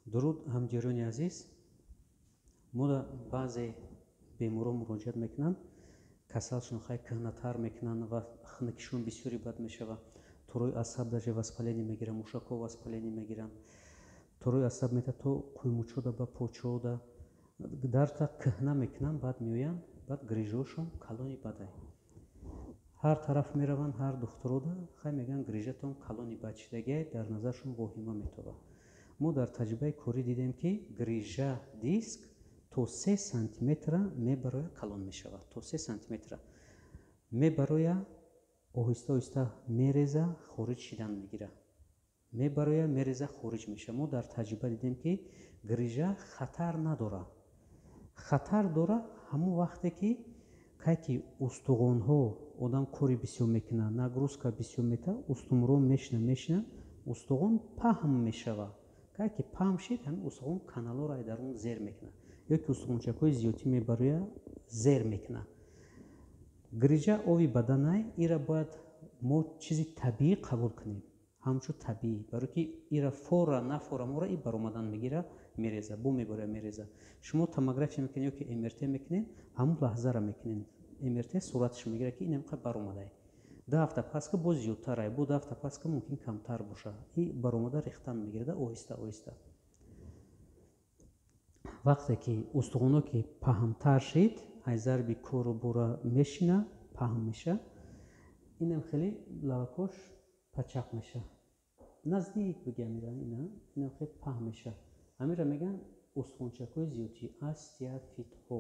Дуруд ҳамҷиёрони азиз, мо баъзе беморон муроҷиат мекунанд, касалшон хай кӯҳнатар мекунанд ва хунукишон бисёри бад мешавад. Турои асаб даже воспаление мегиранд, мушакҳо воспаление мегиранд. Турои асаб мета то қӯймучода ба почода дарта кӯҳна мекунанд, баъд меоянд, баъд грижаҳошон калони бадай. ҳар тараф мераванд, ҳар духтурода хай мегӯянд грижатон калони бад шидагиай, дар назаршон воҳима метобад. мо дар таҷрибаи корӣ дидем ки грижа диск то 3 сантиметра мебароя калон мешавад. То 3 сантиметра мебароя, оҳиста оҳиста мереза, хориҷ шидан мегира. Мебароя, мереза, хориҷ меша. Мо дар таҷриба дидем ки грижа хатар надора. Хатар дора ҳамон вақте ки кайки устуғонҳо одам кори бисёр мекунад, нагрузка бисёр мета, устумрон мешина, устуғон паҳм мешавад. Кайки паҳм шид, ҳамин устуғон каналҳоро дар он зер мекунад, ё ки устуғончакҳои зиёдӣ мебароя зер мекунад. Грижа ови баданай, ира бояд мо чизи табиӣ қабул кунем, ҳамчун табиӣ, барои ки ира фора нафора мора и баромадан мегира, мереза, бо мебароя мереза. Шумо томография мекунед ё ки МРТ мекунед, ҳамон лаҳзара мекунед. МРТ сураташ мегира ки ин ҳамқа баромадай. 2 ҳафта паска бо зиёдтарай, бо 2 ҳафта паска мумкин камтар боша. И баромада рехтан мегирда оҳиста оҳиста. Вақте ки устуғоно ки паҳмтар шид, ай зарби кору бора мешина, паҳм меша, инам хеле лавакош пачақ меша. Наздик бигем инам хеле паҳм меша. Амира меган устуғончакҳои зиёдӣ, остеофитҳо.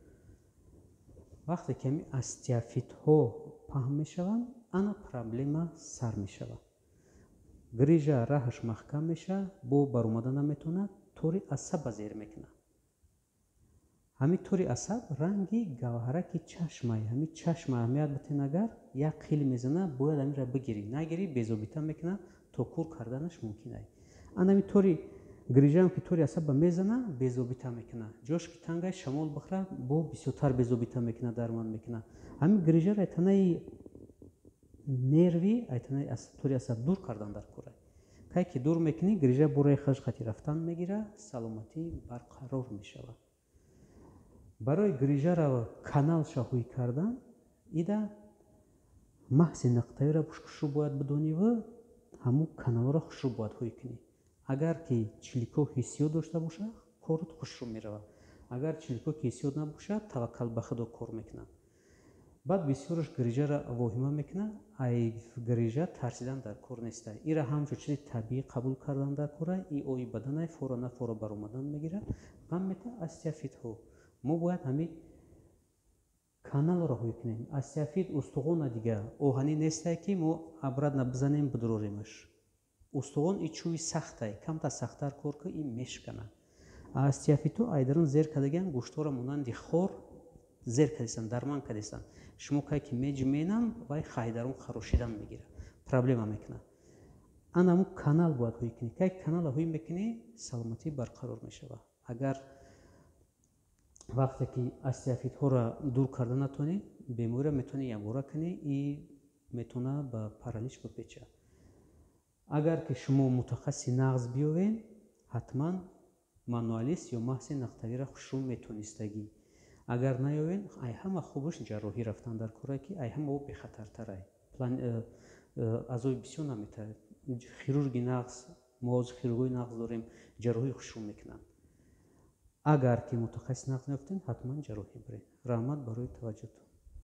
Вақте ки ҳамин остеофитҳо паҳм мешаванд, ана проблема сар мешавад. Грижа раҳаш маҳкам меша, бо баромада наметавонад, тори асаба зер мекунад. ҳамин тори асаб ранги гавҳараки чашмай, ҳамин чашма аҳамият батен, агар як қил мезана, бояд амира бигирӣ, нагирӣ безобита мекунад, то кур карданаш мумкин ай. Ана ҳамин тори грижаам ки тори асаба мезана, безобита мекунад. Ҷош ки тангай шамол бихӯрад, бо бисёртар безобита мекунад, дарманд мекунад. Ҳамин грижаро айтанаи нерви, айтанаи тори асаб дур кардан дар кор ай. Кай ки дур мекунӣ, грижа бораи хаш хати рафтан мегира, саломатӣ барқарор мешавад. Барои грижаро канал шаҳӯӣ кардан, ида маҳзи нуқтаиро хушрӯ бояд бидонӣ ва ҳамон каналҳоро хушрӯ бояд ҳӯӣ кунӣ. Агар ки чликҳо ҳиссиёт дошта бошад, корот хушрӯ меравад. Агар чликҳо ки ҳиссиёт набошад, таваккал ба худо кор мекунад. баъд бисёраш грижаро воҳима мекунад, ай грижа тарсидан дар кор нестай. Ира ҳамчун чизи табиӣ қабул кардан дар кор ай, и ои баданай фора нафора баромадан мегирад. ғам мета остеофитҳо. Мо бояд ҳамин каналро ҳӯӣ кунем. Остеофит устуғона дига оҳанӣ нестай ки мо абрад набизанем бидуроремаш. Устуғон и чӯви сахтай, камта сахтар кор ки ин мешкана. Остеофитҳо айдарон зер кардагиан гӯштора монанди хор зер кардестан, дарман кардестан. Шумо кай ки меҷменам, вай хайдарон харошидан мегира, проблема мекунад. Ана ҳамун канал бояд ҳӯӣ кунӣ. Кай каналро ҳӯӣ мекунӣ, саломатӣ барқарор мешавад. Агар вақте ки остеофитҳоро дур карда натавонӣ, бемориро метавонӣ якбора кунӣ, и метавона ба паралич бипечад. Агар ки шумо мутахассиси нағз биёвед, ҳатман мануалист ё маҳзи нуқтавиро хушрӯ метавонистагӣ. Агар наёвед, ай ҳама хубаш ҷарроҳӣ рафтан дар кор ай ки ай ҳама бехатартарай. Азои бисёр наметавад. Хирурги нағз, мо хирургои нағз дорем, ҷарроҳӣ хушрӯ мекунанд. Агар ки мутахассис нағз наёфтем, ҳатман ҷарроҳӣ баред. Раҳмат барои таваҷҷӯҳтон.